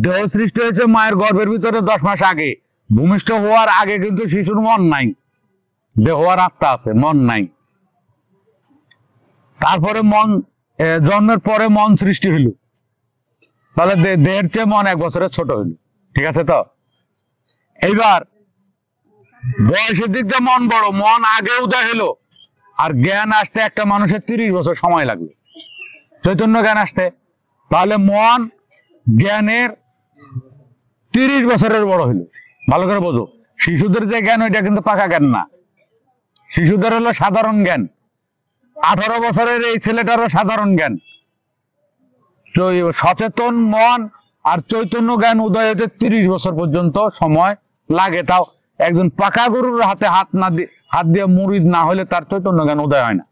দেহ সৃষ্টি হয়েছে মায়ের গর্ভের ভিতরে 10 মাস আগে। ভূমিষ্ঠ হওয়ার আগে কিন্তু শিশুর মন নাই, দেহ আর আত্মা আছে, মন নাই। তারপরে মন, জন্মের পরে মন সৃষ্টি হইল, তাহলে দেহের চেয়ে মন 1 বছরের ছোট হইল। ঠিক আছে তো? এইবার বয়সের দিক দিয়ে মন বড়, মন আগে উদয় হলো, আর জ্ঞান আসতে একটা মানুষের 30 বছর সময় লাগবে, চৈতন্য জ্ঞান আসতে। তাহলে মন জ্ঞানের 30 বছরের বড় হইল। ভালো করে বোঝো, শিশুদের যে জ্ঞান ওইটা কিন্তু পাকা জ্ঞান না, শিশুদের হলো সাধারণ জ্ঞান। 18 বছরের এই ছেলেটারও সাধারণ জ্ঞান। তো সচেতন মন আর চৈতন্য জ্ঞান উদয় হতে 30 বছর পর্যন্ত সময় লাগে। তাও একজন পাকা গরুর হাতে হাত দিয়ে মুরিদ না হলে তার চৈতন্য জ্ঞান উদয় হয় না।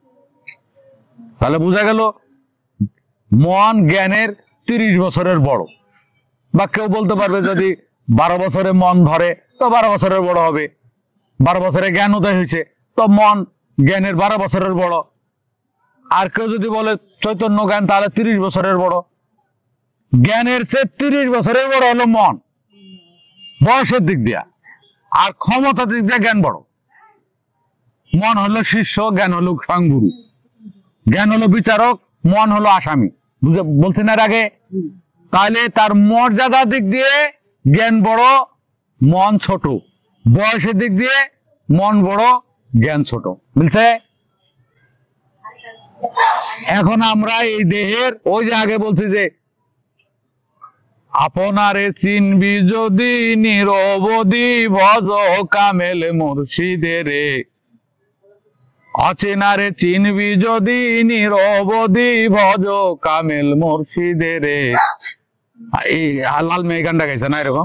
তাহলে বোঝা গেল মন জ্ঞানের 30 বছরের বড়। বা কেউ বলতে পারবে যদি 12 বছরে মন ধরে তো 12 বছরের বড় হবে, 12 বছরে জ্ঞান উদয় হয়েছে তো মন জ্ঞানের 12 বছরের বড়। আর কেউ যদি বলে চৈতন্য জ্ঞান, তাহলে 30 বছরের বড়। জ্ঞানের চেয়ে 30 বছরের বড় হলো মন বয়সের দিক দিয়া, আর ক্ষমতার দিক দিয়ে জ্ঞান বড়। মন হলো শিষ্য, জ্ঞান হলো স্বয়ংগুরু। জ্ঞান হলো বিচারক, মন হলো আসামি। বুঝে বলছেন এর আগে? তাহলে তার মর্যাদার দিক দিয়ে জ্ঞান বড়, মন ছোট। বয়সের দিক দিয়ে মন বড়, জ্ঞান ছোট। বুঝছে? এখন আমরা এই দেহের, ওই যে আগে বলছি যে আপনারে চিনবি যদি নিরবধি ভজ কামেল মুর্শিদেরে, অচেনারে চিনবি যদি নিরবধি ভজ কামেল মুর্শিদেরে। এই লাল মেয়ে গানটা গাইছে না এরকম।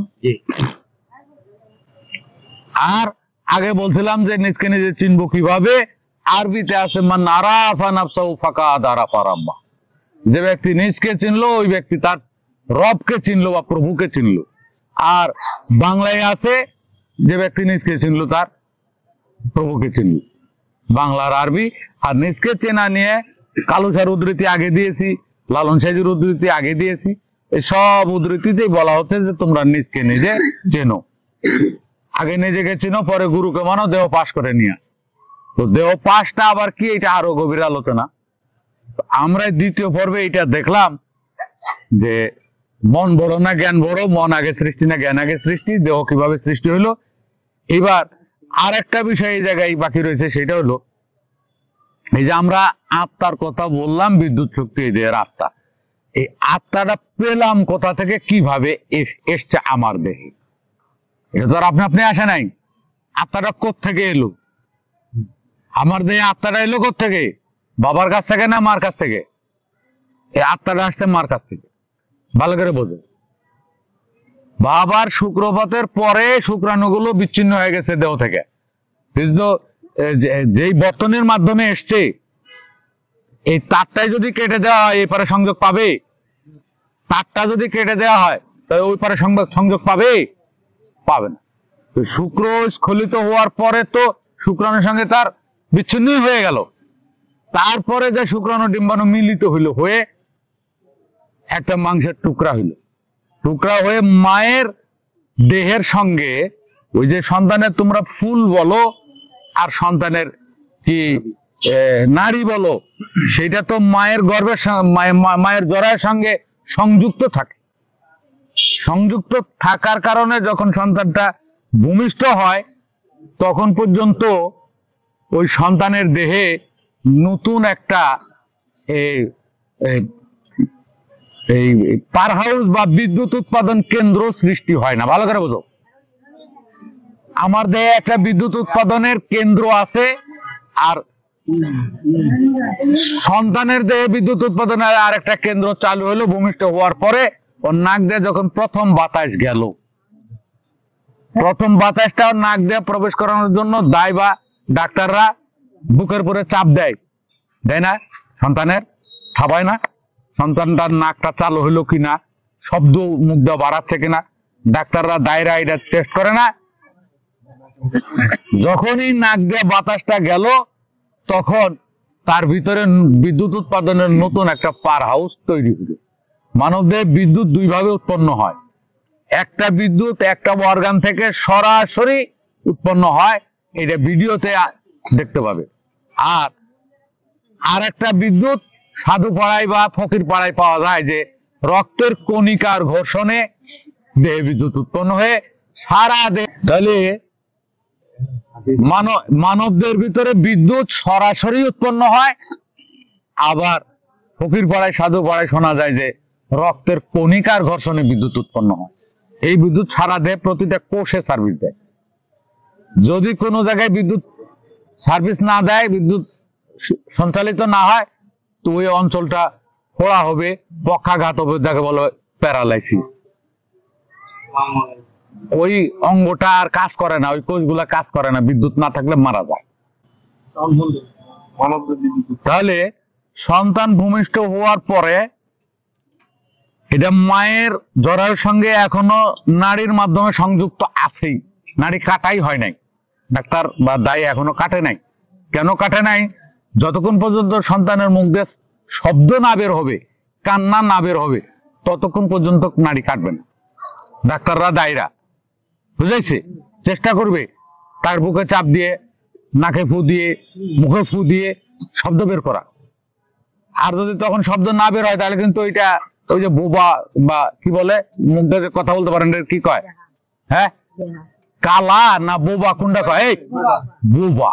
আর আগে বলছিলাম যে নিজকে নিজে চিনবো কিভাবে, আরবিতে আছে মান আরাফা নাফসাহু ফাকাদ আরাফা রাব্বাহ। যে ব্যক্তি নিজকে চিনলো ওই ব্যক্তি তার রবকে চিনলো বা প্রভুকে চিনলো। আর বাংলায় আছে যে ব্যক্তি নিজকে চিনলো তার প্রভুকে চিনলো, বাংলার আরবি। আর নিজকে চেনা নিয়ে কালুসার উদ্ধৃতি আগে দিয়েছি, লালন সাহেবের উদ্ধৃতি আগে দিয়েছি। এই সব উদ্ধৃতিতেই বলা হচ্ছে যে তোমরা নিজকে নিজে চেনো। আগে নিজেকে চিনো, পরে গুরুকে মানো, দেহ পাশ করে নিয়ে আস। তো দেহ পাশটা আবার কি, এটা আরো গভীর আলোচনা। আমরা দ্বিতীয় পর্বে এটা দেখলাম যে মন বড় না জ্ঞান বড়, মন আগে সৃষ্টি না জ্ঞান আগে সৃষ্টি, দেহ কিভাবে সৃষ্টি হইলো। এবার আর একটা বিষয় এই জায়গায় বাকি রয়েছে, সেটা হলো এই যে আমরা আত্মার কথা বললাম, বিদ্যুৎ শক্তি এই দেহের আত্মা। এই আত্মাটা পেলাম কোথা থেকে, কিভাবে এসছে আমার দেহে? এটা তো আর আপনি আপনি আসে নাই। আত্মাটা কোত্থেকে এলো? আমার দেহে আত্মাটা এলো কোত্থেকে? বাবার কাছ থেকে না মার কাছ থেকে? এই আত্মাটা আসছে মার কাছ থেকে। ভালো করে বোঝো, বাবার শুক্রপাতের পরে শুক্রাণুগুলো বিচ্ছিন্ন হয়ে গেছে দেহ থেকে। কিন্তু যেই বর্তনীর মাধ্যমে এসছে, এই তারটাই যদি কেটে দেওয়া হয় এই পারে সংযোগ পাবে? তারটা যদি কেটে দেওয়া হয় তাহলে ওই পারে সংযোগ পাবে? পাবে না। শুক্র স্খলিত হওয়ার পরে তো শুক্রাণুর সঙ্গে তার বিচ্ছিন্নই হয়ে গেল। তারপরে যে শুক্রাণু ডিম্বাণু মিলিত হইল, হয়ে একটা মাংসের টুকরা হইল। টুকরা হয়ে মায়ের দেহের সঙ্গে, ওই যে সন্তানের তোমরা ফুল বলো আর সন্তানের কি নারী বলো, সেটা তো মায়ের গর্ভের মায়ের জরায়ের সঙ্গে সংযুক্ত থাকে। সংযুক্ত থাকার কারণে যখন সন্তানটা ভূমিষ্ঠ হয় তখন পর্যন্ত ওই সন্তানের দেহে নতুন একটা এই পাওয়ার হাউস বা বিদ্যুৎ উৎপাদন কেন্দ্র সৃষ্টি হয় না। ভালো করে বোঝো, আমার দেহে একটা বিদ্যুৎ উৎপাদনের কেন্দ্র আছে, আর সন্তানের দেহে বিদ্যুৎ উৎপাদনের আর একটা কেন্দ্র চালু হলো ভূমিষ্ঠ হওয়ার পরে। ওর নাক দিয়ে যখন প্রথম বাতাস গেল, প্রথম বাতাসটা নাক দিয়ে প্রবেশ করানোর জন্য দায় বা ডাক্তাররা বুকের উপরে চাপ দেয়, দেয় না? সন্তানের থাবায় না? সন্তানটার নাকটা চালু হইলো কিনা, শব্দ মুখ দিয়ে বাড়াচ্ছে কিনা, ডাক্তাররা দায়রা এটা টেস্ট করে না? যখনই নাক দিয়ে বাতাসটা গেল তখন তার ভিতরে বিদ্যুৎ উৎপাদনের নতুন একটা পাওয়ার হাউস তৈরি হলো। মানবদেহে বিদ্যুৎ দুই ভাবে উৎপন্ন হয়। একটা বিদ্যুৎ একটা অর্গান থেকে সরাসরি উৎপন্ন হয়, এটা ভিডিওতে দেখতে পাবে। আর একটা বিদ্যুৎ সাধু পাড়ায় বা ফকির পাড়ায় পাওয়া যায়, যে রক্তের কণিকার ঘর্ষণে দেহে বিদ্যুৎ উৎপন্ন হয়ে সারা দেহ। তাহলে মানবদের ভিতরে বিদ্যুৎ সরাসরি উৎপন্ন হয়, আবার ফকির পাড়ায় সাধু পাড়ায় শোনা যায় যে রক্তের কণিকার ঘর্ষণে বিদ্যুৎ উৎপন্ন হয়। এই বিদ্যুৎ সারা দেহ প্রতিটা কোষে সার্ভিস দেয়। যদি কোনো জায়গায় বিদ্যুৎ সার্ভিস না দেয়, বিদ্যুৎ সঞ্চালিত না হয়, তো ওই অঞ্চলটা ফোড়া হবে, পক্ষাঘাত হবে, যাকে বলা হয় প্যারালাইসিস। ওই অঙ্গটা আর কাজ করে না, ওই কোষগুলা কাজ করে না, বিদ্যুৎ না থাকলে মারা যায়। তাহলে সন্তান ভূমিষ্ঠ হওয়ার পরে এটা মায়ের জরায়ুর সঙ্গে এখনো নাড়ির মাধ্যমে সংযুক্ত আছেই, নাড়ি কাটাই হয় নাই, ডাক্তার বা দায় এখনো কাটে নাই। কেন কাটে নাই? যতক্ষণ পর্যন্ত সন্তানের মুখ দিয়ে শব্দ না বের হবে, কান্না না বের হবে, ততক্ষণ পর্যন্ত নাড়ি কাটবে না। ডাক্তাররা দায়রা বুঝাইছে, চেষ্টা করবে তার বুকে চাপ দিয়ে, নাকে ফু দিয়ে, মুখে ফু দিয়ে শব্দ বের করা। আর যদি তখন শব্দ না বের হয়, তাহলে কিন্তু ওইটা ওই যে বোবা বা কি বলে, মুখ দিয়ে কথা বলতে পারেন, কি কয়, হ্যাঁ কালা না বোবা, কোনটা কয়? এই বোবা,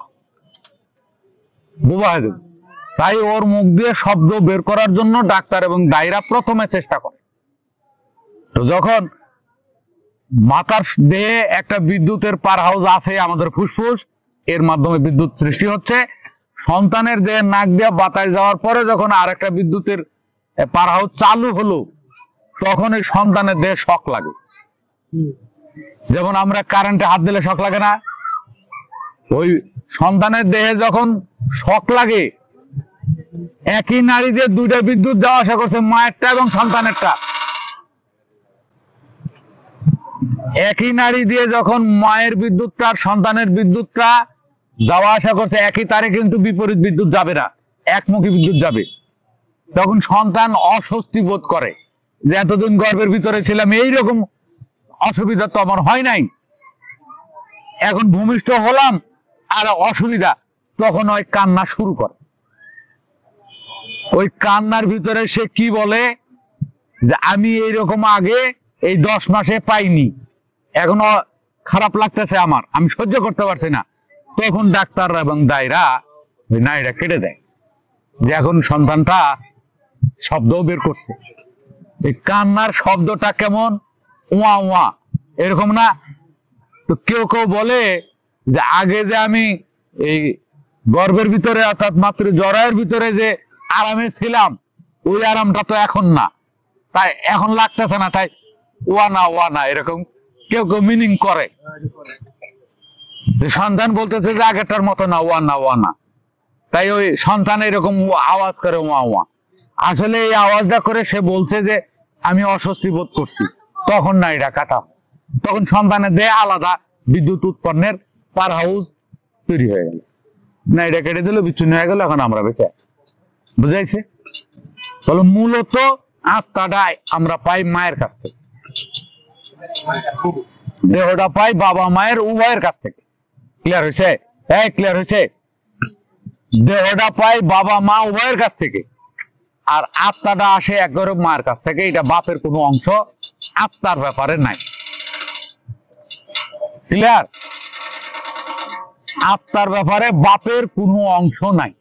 বোবা হয়ে যাবে। তাই ওর মুখ দিয়ে শব্দ বের করার জন্য ডাক্তার এবং দায়রা প্রথমে চেষ্টা করে। তো যখন মাতার দেহে একটা বিদ্যুতের পাওয়ার হাউস আছে, আমাদের ফুসফুস, এর মাধ্যমে বিদ্যুৎ সৃষ্টি হচ্ছে। সন্তানের দেহে নাক দিয়ে বাতাস যাওয়ার পরে যখন আর একটা বিদ্যুতের পাওয়ার হাউস চালু হলো, তখন এই সন্তানের দেহে শক লাগে। যেমন আমরা কারেন্টে হাত দিলে শক লাগে না, ওই সন্তানের দেহে যখন শক লাগে, একই নাড়ি দিয়ে দুইটা বিদ্যুৎ যাওয়া আসা করছে, মায়েরটা এবং সন্তানেরটা। একই নাড়ি দিয়ে যখন মায়ের বিদ্যুৎটা আর সন্তানের বিদ্যুৎটা যাওয়া আসা করছে, একই তারে কিন্তু বিপরীত বিদ্যুৎ যাবে না, একমুখী বিদ্যুৎ যাবে। তখন সন্তান অস্বস্তি বোধ করে যে এতদিন গর্ভের ভিতরে ছিলাম, এইরকম অসুবিধা তো আমার হয় নাই, এখন ভূমিষ্ঠ হলাম আর অসুবিধা। তখন ওই কান্না শুরু করে। ওই কান্নার ভিতরে সে কি বলে যে আমি এইরকম আগে এই 10 মাসে পাইনি, এখন খারাপ লাগতেছে আমার, আমি সহ্য করতে পারছি না। তখন ডাক্তার এবং দায়রা ওই নাড়িটা কেটে দেয়, যে এখন সন্তানটা শব্দও বের করছে। এই কান্নার শব্দটা কেমন, ওয়া ওয়া, এরকম না? তো কেউ কেউ বলে যে আগে যে আমি এই গর্ভের ভিতরে অর্থাৎ মাতৃ জরায়ুর ভিতরে যে আরামে ছিলাম, ওই আরামটা তো এখন না, তাই এখন লাগতেছে না, তাই ওয়া না এরকম কেউ কেউ মিনিং করে। সন্তান বলতেছে যে আগেরটার মতো না, ওয়া না, তাই ওই সন্তান এরকম আওয়াজ করে ওয়া ওয়া। আসলে এই আওয়াজটা করে সে বলছে যে আমি অস্বস্তি বোধ করছি। তখন না এটা কাটা, তখন সন্তানের দেহে আলাদা বিদ্যুৎ উৎপন্নের পাওয়ার হাউস তৈরি হয়ে গেল, না এটা কেটে দিল, বিচ্ছিন্ন হয়ে গেল, এখন আমরা বেঁচে আছি। বুঝাইছে? তাহলে মূলত আত্মাটা আমরা পাই মায়ের কাছ থেকে, দেহটা পাই বাবা মায়ের উভয়ের কাছ থেকে। ক্লিয়ার হয়েছে? হ্যাঁ ক্লিয়ার হয়েছে। দেহটা পাই বাবা মা উভয়ের কাছ থেকে, আর আত্মাটা আসে একবারে মায়ের কাছ থেকে। এটা বাপের কোনো অংশ আত্মার ব্যাপারে নাই। ক্লিয়ার? আত্মার ব্যাপারে বাপের কোনো অংশ নাই।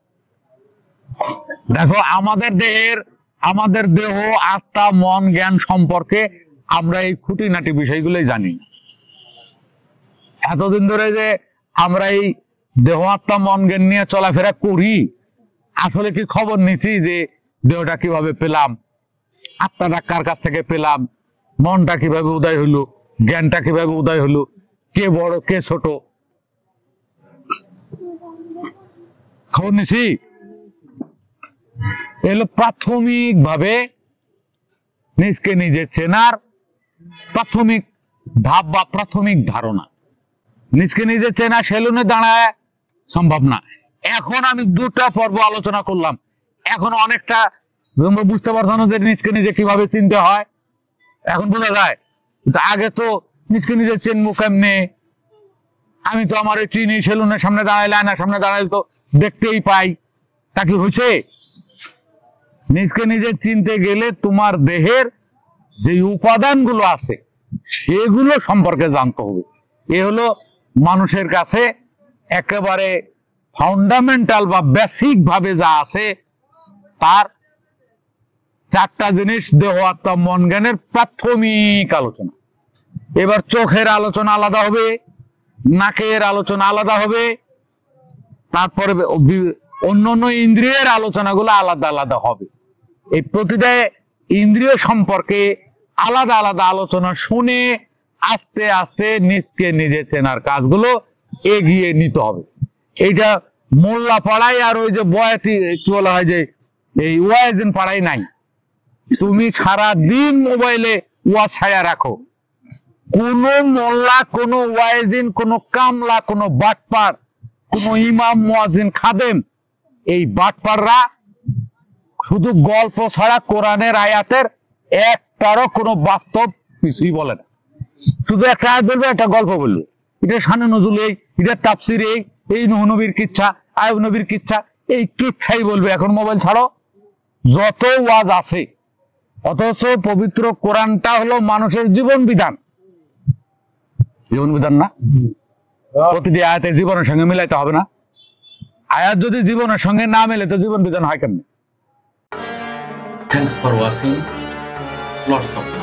দেখো আমাদের দেহ, আত্মা, মন, জ্ঞান সম্পর্কে আমরা এই খুঁটিনাটি বিষয়গুলোই জানি। এতদিন ধরে যে আমরা এই দেহ, আত্মা, মন, জ্ঞান নিয়ে চলাফেরা করি, আসলে কি খবর নিছি যে দেহটা কিভাবে পেলাম, আত্মাটা কার কাছ থেকে পেলাম, মনটা কিভাবে উদয় হলো, জ্ঞানটা কিভাবে উদয় হলো, কে বড় কে ছোট, খবর নিছি? এগুলো প্রাথমিক ভাবে নিজকে নিজে চেনার প্রাথমিক ধাপ বা প্রাথমিক ধারণা। নিজকে নিজে চেনা সেলুনে দাঁড়ায় সম্ভব না। এখন আমি দুটা পর্ব আলোচনা করলাম, এখন অনেকটা তোমরা বুঝতে পারছো না যে নিজকে নিজে কিভাবে চিনতে হয়? এখন বোঝা যায়। কিন্তু আগে তো নিজকে নিজে চিনবো কেমনে? আমি তো আমার চিনি, সেলুনের সামনে দাঁড়াইলে, আয়নার সামনে দাঁড়াইলে তো দেখতেই পাই। তা কি হয়েছে? নিজকে নিজে চিনতে গেলে তোমার দেহের যে উপাদানগুলো আছে সেগুলো সম্পর্কে জানতে হবে। এ হলো মানুষের কাছে একেবারে ফাউন্ডামেন্টাল বা বেসিক ভাবে যা আছে তার চারটা জিনিস, দেহ, আত্মা, মন, জ্ঞানের প্রাথমিক আলোচনা। এবার চোখের আলোচনা আলাদা হবে, নাকের আলোচনা আলাদা হবে, তারপরে অন্যান্য ইন্দ্রিয়ের আলোচনাগুলো আলাদা আলাদা হবে। এই প্রতিটা ইন্দ্রিয় সম্পর্কে আলাদা আলাদা আলোচনা শুনে আস্তে আস্তে নিজকে নিজে চেনার কাজগুলো এগিয়ে নিতে হবে। এইটা মোল্লা পাড়ায় আর ওই যে বয়াতি কি বলা হয় যে এই ওয়াইজিন পাড়ায় নাই। তুমি সারা দিন মোবাইলে ওয়াজ ছায়া রাখো, কোন মোল্লা, কোন ওয়াইজিন, কোন কামলা, কোন বাটপার, কোন ইমাম, মুয়াজ্জিন, খাদেম, এই বাটপাররা শুধু গল্প ছাড়া কোরআনের আয়াতের একটারও কোনো বাস্তব কিছুই বলে না। শুধু একটা আয়াত বলবে, একটা গল্প বলবে, এটা শানে নজরুল, এটা তাফসির, এই নূহ নবীর কিচ্ছা, আয়ুব নবীর কিচ্ছা, এই কিচ্ছাই বলবে। এখন মোবাইল ছাড়ো, যত ওয়াজ আছে। অথচ পবিত্র কোরআনটা হলো মানুষের জীবন বিধান। জীবন বিধান না? প্রতিটি আয়াতের জীবনের সঙ্গে মিলাইতে হবে না? আয়াত যদি জীবনের সঙ্গে না মেলে তো জীবন বিধান হয় কেমনে? Thanks for watching. Lots of